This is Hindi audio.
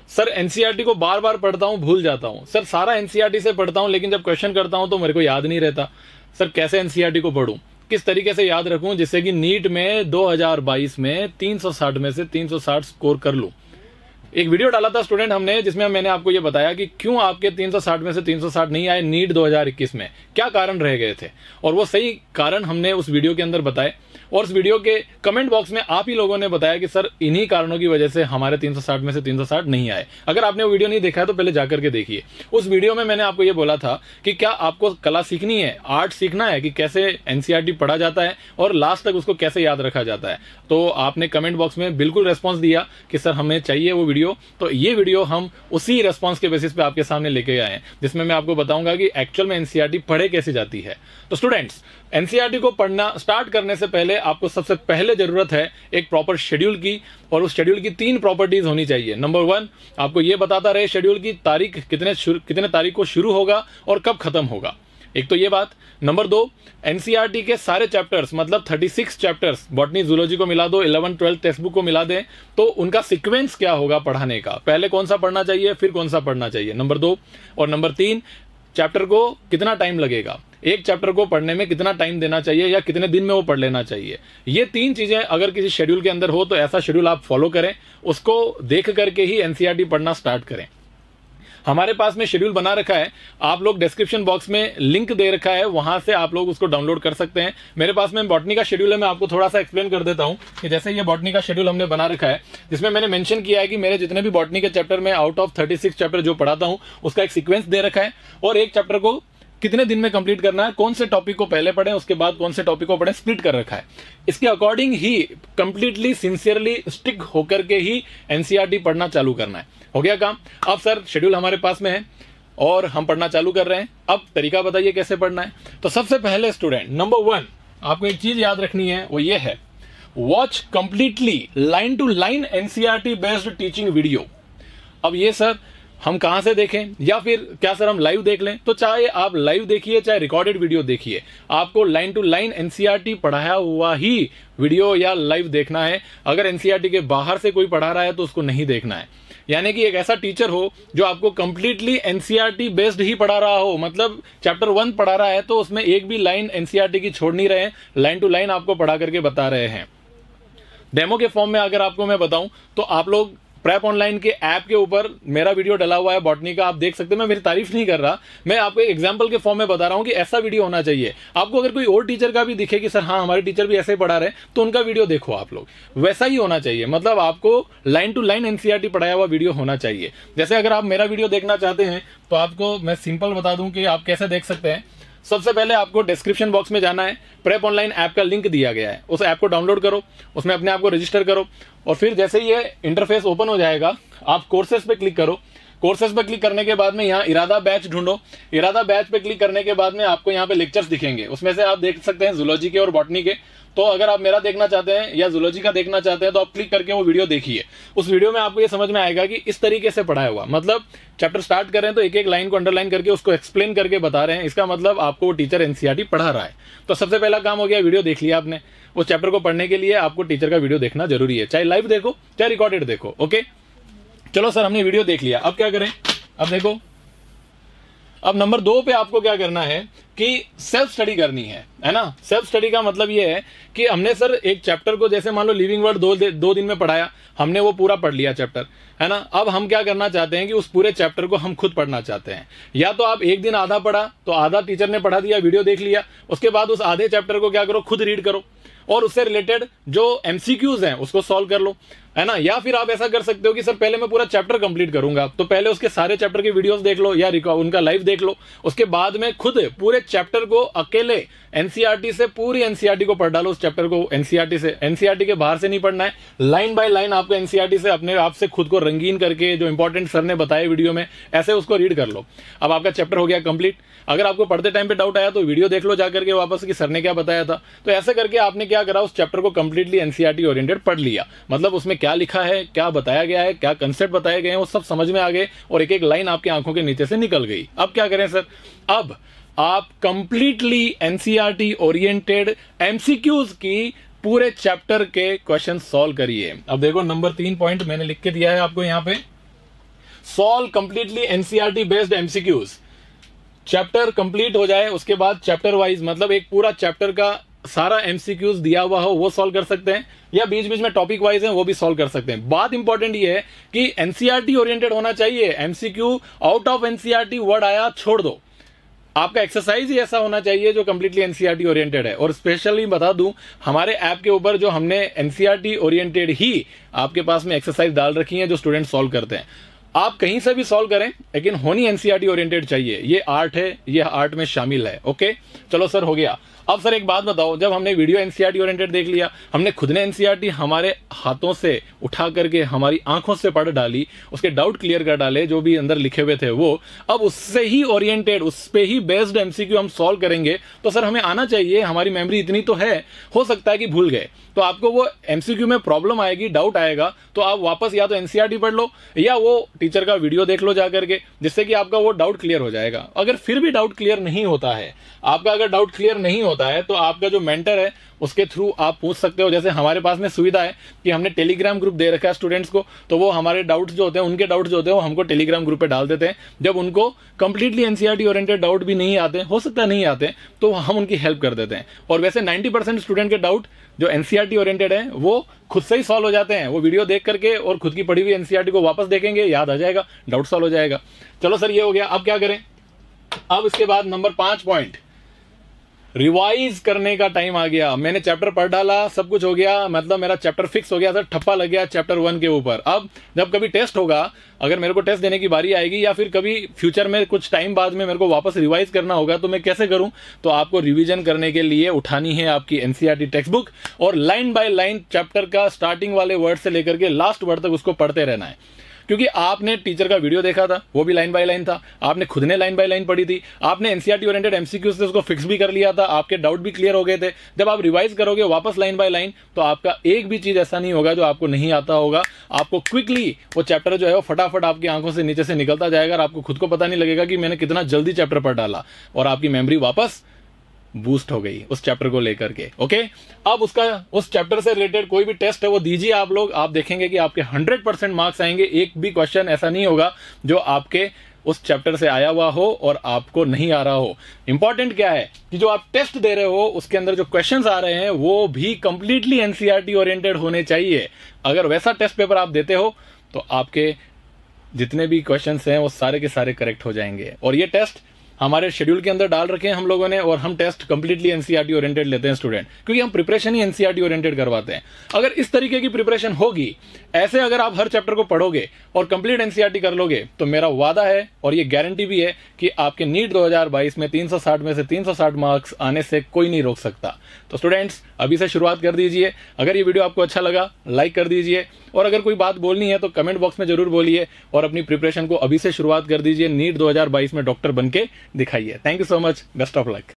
सर एनसीईआरटी को बार बार पढ़ता हूं, भूल जाता हूं। सर सारा एनसीईआरटी से पढ़ता हूं, लेकिन जब क्वेश्चन करता हूं तो मेरे को याद नहीं रहता। सर कैसे एनसीईआरटी को पढूं, किस तरीके से याद रखूं जिससे कि नीट में 2022 में 360 में से 360 स्कोर कर लूं। एक वीडियो डाला था स्टूडेंट हमने, जिसमें मैंने आपको ये बताया कि क्यों आपके 360 में से 360 नहीं आए नीट 2021 में, क्या कारण रह गए थे, और वो सही कारण हमने उस वीडियो के अंदर बताए। और उस वीडियो के कमेंट बॉक्स में आप ही लोगों ने बताया कि सर इन्हीं कारणों की वजह से हमारे 360 में से 360 नहीं आए। अगर आपने वो वीडियो नहीं देखा है तो पहले जाकर के देखिए। उस वीडियो में मैंने आपको ये बोला था कि क्या आपको कला सीखनी है, आर्ट सीखना है कि कैसे एनसीईआरटी पढ़ा जाता है और लास्ट तक उसको कैसे याद रखा जाता है, तो आपने कमेंट बॉक्स में बिल्कुल रेस्पॉन्स दिया कि सर हमें चाहिए वो वीडियो। तो ये वीडियो हम उसी रेस्पॉन्स के बेसिस पे आपके सामने लेके आए हैं, जिसमें मैं आपको बताऊंगा कि एक्चुअल में एनसीईआरटी पढ़े कैसे जाती है। तो स्टूडेंट्स, एनसीईआरटी को पढ़ना स्टार्ट करने से पहले आपको सबसे पहले जरूरत है एक प्रॉपर शेड्यूल की, और उस शेड्यूल की 3 प्रॉपर्टीज होनी चाहिए। नंबर 1, आपको यह बताता रहे शेड्यूल की तारीख कितने तारीख को शुरू होगा और कब खत्म होगा, एक तो ये बात। नंबर 2, एनसीईआरटी के सारे चैप्टर्स मतलब 36 चैप्टर्स, बॉटनी जूलॉजी को मिला दो, 11 12 टेक्स्ट बुक को मिला दें, तो उनका सीक्वेंस क्या होगा पढ़ाने का, पहले कौन सा पढ़ना चाहिए फिर कौन सा पढ़ना चाहिए, नंबर 2। और नंबर 3, चैप्टर को कितना टाइम लगेगा, एक चैप्टर को पढ़ने में कितना टाइम देना चाहिए या कितने दिन में वो पढ़ लेना चाहिए। ये 3 चीजें अगर किसी शेड्यूल के अंदर हो तो ऐसा शेड्यूल आप फॉलो करें, उसको देख करके ही एनसीईआरटी पढ़ना स्टार्ट करें। हमारे पास में शेड्यूल बना रखा है, आप लोग डिस्क्रिप्शन बॉक्स में लिंक दे रखा है, वहां से आप लोग उसको डाउनलोड कर सकते हैं। मेरे पास में बॉटनी का शेड्यूल है, मैं आपको थोड़ा सा एक्सप्लेन कर देता हूं कि जैसे ये बॉटनी का शेड्यूल हमने बना रखा है, जिसमें मैंने मेंशन किया है कि मेरे जितने भी बॉटनी के चैप्टर में आउट ऑफ 36 चैप्टर जो पढ़ाता हूं उसका एक सीक्वेंस दे रखा है, और एक चैप्टर को कितने दिन में कंप्लीट करना है, कौन से टॉपिक को पहले पढ़ें उसके बाद कौन से टॉपिक को पढ़ें, स्प्लिट कर रखा है। इसके अकॉर्डिंग ही कंप्लीटली सिंसियरली स्टिक होकर के ही एनसीईआरटी पढ़ना चालू करना है। हो गया काम। अब सर शेड्यूल हमारे पास में है और हम पढ़ना चालू कर रहे हैं, अब तरीका बताइए कैसे पढ़ना है। तो सबसे पहले स्टूडेंट, नंबर 1 आपको एक चीज याद रखनी है, वो ये है, watch completely line to line NCERT based teaching video. अब ये सर हम कहां से देखें, या फिर क्या सर हम लाइव देख लें, तो चाहे आप लाइव देखिए चाहे रिकॉर्डेड वीडियो देखिए, आपको लाइन टू लाइन एनसीईआरटी पढ़ाया हुआ ही वीडियो या लाइव देखना है। अगर एनसीईआरटी के बाहर से कोई पढ़ा रहा है तो उसको नहीं देखना है। यानी कि एक ऐसा टीचर हो जो आपको कंप्लीटली एनसीईआरटी बेस्ड ही पढ़ा रहा हो, मतलब चैप्टर 1 पढ़ा रहा है तो उसमें एक भी लाइन एनसीईआरटी की छोड़ नहीं रहे, लाइन टू लाइन आपको पढ़ा करके बता रहे हैं। डेमो के फॉर्म में अगर आपको मैं बताऊं तो आप लोग प्रेप ऑनलाइन के ऐप के ऊपर मेरा वीडियो डला हुआ है बॉटनी का, आप देख सकते हैं। मैं मेरी तारीफ नहीं कर रहा, मैं आपको एक एग्जांपल के फॉर्म में बता रहा हूं कि ऐसा वीडियो होना चाहिए। आपको अगर कोई और टीचर का भी दिखे कि सर हाँ हमारे टीचर भी ऐसे ही पढ़ा रहे हैं, तो उनका वीडियो देखो आप लोग, वैसा ही होना चाहिए। मतलब आपको लाइन टू लाइन एनसीईआरटी पढ़ाया हुआ वीडियो होना चाहिए। जैसे अगर आप मेरा वीडियो देखना चाहते हैं तो आपको मैं सिंपल बता दूं कि आप कैसे देख सकते हैं। सबसे पहले आपको डिस्क्रिप्शन बॉक्स में जाना है, प्रेप ऑनलाइन ऐप का लिंक दिया गया है, उस ऐप को डाउनलोड करो, उसमें अपने आप को रजिस्टर करो, और फिर जैसे ही ये इंटरफेस ओपन हो जाएगा आप कोर्सेज पे क्लिक करो। कोर्सेज पे क्लिक करने के बाद में यहाँ इरादा बैच ढूंढो। इरादा बैच पे क्लिक करने के बाद में आपको यहाँ पे लेक्चर्स दिखेंगे, उसमें से आप देख सकते हैं जूलॉजी के और बॉटनी के। तो अगर आप मेरा देखना चाहते हैं या जूलॉजी का देखना चाहते हैं तो आप क्लिक करके वो वीडियो देखिए। उस वीडियो में आपको ये समझ में आएगा कि इस तरीके से पढ़ाया हुआ, मतलब चैप्टर स्टार्ट कर रहे हैं तो एक एक लाइन को अंडरलाइन करके उसको एक्सप्लेन करके बता रहे हैं, इसका मतलब आपको वो टीचर एनसीईआरटी पढ़ा रहा है। तो सबसे पहला काम हो गया, वीडियो देख लिया आपने। उस चैप्टर को पढ़ने के लिए आपको टीचर का वीडियो देखना जरूरी है, चाहे लाइव देखो चाहे रिकॉर्डेड देखो। ओके, चलो सर हमने वीडियो देख लिया, अब क्या करें। अब देखो, अब नंबर 2 पे आपको क्या करना है कि सेल्फ स्टडी करनी है ना। सेल्फ स्टडी का मतलब ये है कि हमने सर एक चैप्टर को, जैसे मान लो लिविंग वर्ड 2 दिन में पढ़ाया, हमने वो पूरा पढ़ लिया चैप्टर, है ना। अब हम क्या करना चाहते हैं कि उस पूरे चैप्टर को हम खुद पढ़ना चाहते हैं। या तो आप एक दिन आधा पढ़ा तो आधा टीचर ने पढ़ा दिया, वीडियो देख लिया, उसके बाद उस आधे चैप्टर को क्या करो, खुद रीड करो और उससे रिलेटेड जो एमसीक्यूज हैं उसको सॉल्व कर लो, है ना। या फिर आप ऐसा कर सकते हो कि सर पहले मैं पूरा चैप्टर कंप्लीट करूंगा, तो पहले उसके सारे चैप्टर के वीडियोस देख लो या उनका लाइव देख लो, उसके बाद में खुद पूरे चैप्टर को अकेले एनसीईआरटी से, पूरी एनसीईआरटी को पढ़ डालो। उस चैप्टर को एनसीईआरटी से, एनसीईआरटी के बाहर से नहीं पढ़ना है, लाइन बाय लाइन आपको एनसीईआरटी से अपने आप से खुद को रंगीन करके जो इंपॉर्टेंट सर ने बताए वीडियो में, ऐसे उसको रीड कर लो। अब आपका चैप्टर हो गया कंप्लीट। अगर आपको पढ़ते टाइम पे डाउट आया तो वीडियो देख लो जाकर के वापस कि सर ने क्या बताया था। तो ऐसे करके आपने क्या करा, उस चैप्टर को कंप्लीटली एनसीईआरटी ओरिएंटेड पढ़ लिया। मतलब उसमें क्या लिखा है, क्या बताया गया है, क्या कंसेप्ट बताए गए हैं, वो सब समझ में आ गए और एक एक लाइन आपकी आंखों के नीचे से निकल गई। अब क्या करें सर, अब आप कंप्लीटली एनसीईआरटी ओरिएंटेड एमसीक्यूज की पूरे चैप्टर के क्वेश्चन सॉल्व करिए। अब देखो नंबर 3 पॉइंट मैंने लिख के दिया है आपको यहाँ पे solve completely NCERT based MCQs. Chapter complete हो जाए उसके बाद चैप्टर वाइज, मतलब एक पूरा चैप्टर का सारा एमसीक्यूज दिया हुआ हो वो सॉल्व कर सकते हैं, या बीच बीच में टॉपिक वाइज है वो भी सॉल्व कर सकते हैं। बात इंपॉर्टेंट ये है कि एनसीईआरटी ओरिएंटेड होना चाहिए। MCQ out of NCERT word आया छोड़ दो, आपका एक्सरसाइज ही ऐसा होना चाहिए जो कंप्लीटली एनसीईआरटी ओरिएंटेड है। और स्पेशली बता दूं, हमारे ऐप के ऊपर जो हमने एनसीईआरटी ओरिएंटेड ही आपके पास में एक्सरसाइज डाल रखी है जो स्टूडेंट सॉल्व करते हैं। आप कहीं से भी सॉल्व करें लेकिन होनी एनसीईआरटी ओरिएंटेड चाहिए। ये आर्ट है, ये आर्ट में शामिल है। ओके चलो सर, हो गया। अब सर एक बात बताओ, जब हमने वीडियो एनसीईआरटी ओरिएंटेड देख लिया, हमने खुद ने एनसीईआरटी हमारे हाथों से उठा करके हमारी आंखों से पढ़ डाली, उसके डाउट क्लियर कर डाले जो भी अंदर लिखे हुए थे वो, अब उससे ही ओरिएंटेड, उस पे ही बेस्ड एमसीक्यू हम सॉल्व करेंगे तो सर हमें आना चाहिए। हमारी मेमोरी इतनी तो है, हो सकता है कि भूल गए तो आपको वो एमसीक्यू में प्रॉब्लम आएगी, डाउट आएगा, तो आप वापस या तो एनसीईआरटी पढ़ लो या वो टीचर का वीडियो देख लो जाकर के, जिससे कि आपका वो डाउट क्लियर हो जाएगा। अगर फिर भी डाउट क्लियर नहीं होता है, आपका अगर डाउट क्लियर नहीं होता है तो आपका जो मेंटर है उसके थ्रू आप पूछ सकते हो। जैसे हमारे पास में सुविधा है कि हमने टेलीग्राम ग्रुप दे रखा है स्टूडेंट्स को, तो वो हमारे डाउट्स जो होते हैं, उनके डाउट्स जो होते हैं वो हमको टेलीग्राम ग्रुप पे डाल देते हैं। जब उनको कंप्लीटली एनसीईआरटी ओरिएंटेड डाउट भी नहीं आते, हो सकता है नहीं आते, तो हम उनकी हेल्प कर देते हैं। और वैसे 90% स्टूडेंट के डाउट जो एनसीईआरटी ओरिएंटेड है वो खुद से ही सॉल्व हो जाते हैं। वो वीडियो देख करके और खुद की पढ़ी हुई एनसीईआरटी को वापस देखेंगे, याद आ जाएगा, डाउट सॉल्व हो जाएगा। चलो सर ये हो गया। अब क्या करें? अब इसके बाद नंबर 5 पॉइंट, रिवाइज करने का टाइम आ गया। मैंने चैप्टर पढ़ डाला, सब कुछ हो गया, मतलब मेरा चैप्टर फिक्स हो गया सर, ठप्पा लग गया चैप्टर 1 के ऊपर। अब जब कभी टेस्ट होगा, अगर मेरे को टेस्ट देने की बारी आएगी या फिर कभी फ्यूचर में कुछ टाइम बाद में मेरे को वापस रिवाइज करना होगा, तो मैं कैसे करूं? तो आपको रिवीजन करने के लिए उठानी है आपकी एनसीईआरटी टेक्स्ट बुक और लाइन बाय लाइन चैप्टर का स्टार्टिंग वाले वर्ड से लेकर के लास्ट वर्ड तक उसको पढ़ते रहना है। क्योंकि आपने टीचर का वीडियो देखा था, वो भी लाइन बाय लाइन था, आपने खुद ने लाइन बाय लाइन पढ़ी थी, आपने एनसीईआरटी ओरिएंटेड एमसीक्यू से उसको फिक्स भी कर लिया था, आपके डाउट भी क्लियर हो गए थे। जब आप रिवाइज करोगे वापस लाइन बाय लाइन, तो आपका एक भी चीज ऐसा नहीं होगा जो आपको नहीं आता होगा। आपको क्विकली वो चैप्टर जो है वो फटाफट आपकी आंखों से नीचे से निकलता जाएगा और आपको खुद को पता नहीं लगेगा कि मैंने कितना जल्दी चैप्टर पढ़ डाला, और आपकी मेमोरी वापस बूस्ट हो गई उस चैप्टर को लेकर के। ओके, अब उस चैप्टर से रिलेटेड कोई भी टेस्ट है वो दीजिए आप लोग, आप देखेंगे कि आपके 100% मार्क्स आएंगे। एक भी क्वेश्चन ऐसा नहीं होगा जो आपके उस चैप्टर से आया हुआ हो और आपको नहीं आ रहा हो। इंपॉर्टेंट क्या है कि जो आप टेस्ट दे रहे हो उसके अंदर जो क्वेश्चंस आ रहे हैं वो भी कंप्लीटली एनसीईआरटी ओरिएंटेड होने चाहिए। अगर वैसा टेस्ट पेपर आप देते हो तो आपके जितने भी क्वेश्चंस हैं वो सारे के सारे करेक्ट हो जाएंगे। और ये टेस्ट हमारे शेड्यूल के अंदर डाल रखे हैं हम लोगों ने, और हम टेस्ट कंप्लीटली एनसीईआरटी ओरिएंटेड लेते हैं स्टूडेंट, क्योंकि हम प्रिपरेशन ही एनसीईआरटी ओरिएंटेड करवाते हैं। अगर इस तरीके की प्रिपरेशन होगी, ऐसे अगर आप हर चैप्टर को पढ़ोगे और कंप्लीट एनसीईआरटी कर लोगे, तो मेरा वादा है और ये गारंटी भी है कि आपके नीट 2022 में 360 में से 360 मार्क्स आने से कोई नहीं रोक सकता। तो स्टूडेंट्स अभी से शुरुआत कर दीजिए। अगर ये वीडियो आपको अच्छा लगा लाइक कर दीजिए, और अगर कोई बात बोलनी है तो कमेंट बॉक्स में जरूर बोलिए, और अपनी प्रिपरेशन को अभी से शुरुआत कर दीजिए। नीट 2022 में डॉक्टर बनके दिखाइए। Thank you so much, best of luck.